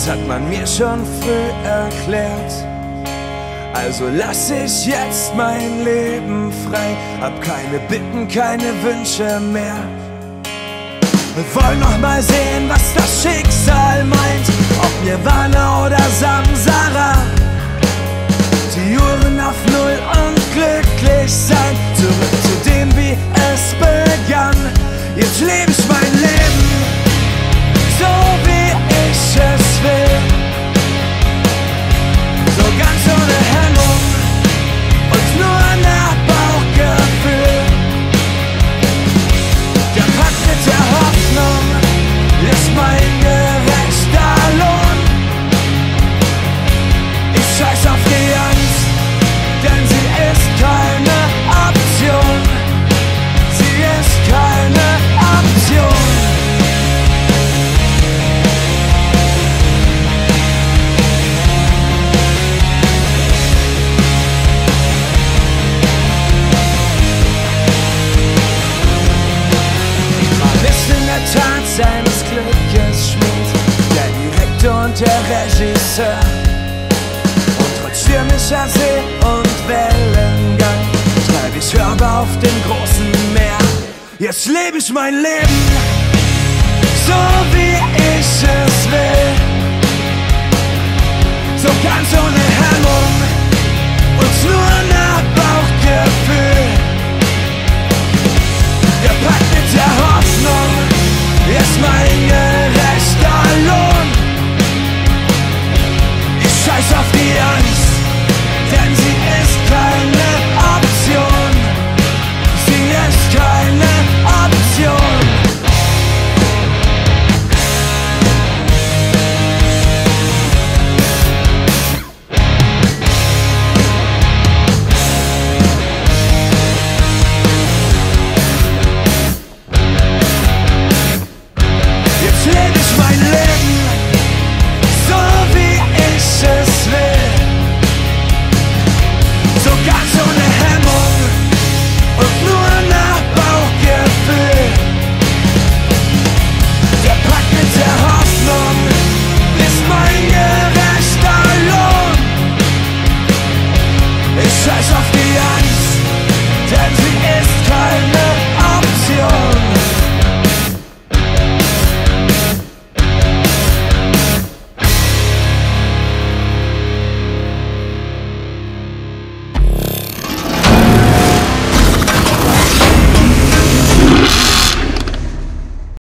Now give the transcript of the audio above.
das hat man mir schon früh erklärt. Also lass ich jetzt mein Leben frei, hab keine Bitten, keine Wünsche mehr. Wir wollen noch mal sehen, was das Schicksal meint, ob Nirvana oder Samsara. Die Uhren auf Null und glücklich sein, zurück zu dem, wie es begann. Jetzt lebe ich mein Leben, so wie ich es will, so ganz ohne Hemmung und nur nach Bauchgefühl. Der Pakt mit der Hoffnung ist mein gerechter Lohn. Ich scheiß auf die Angst, denn sie ist keine Option. Sie ist keine Option. Man ist in der Tat seines Glückes Schmied, der Direktor und der Regisseur. Stürmischer See und Wellengang treib ich Hörbar auf dem großen Meer. Jetzt lebe ich mein Leben, so wie ich es will, so ganz ohne Hemmung und nur nach Bauchgefühl.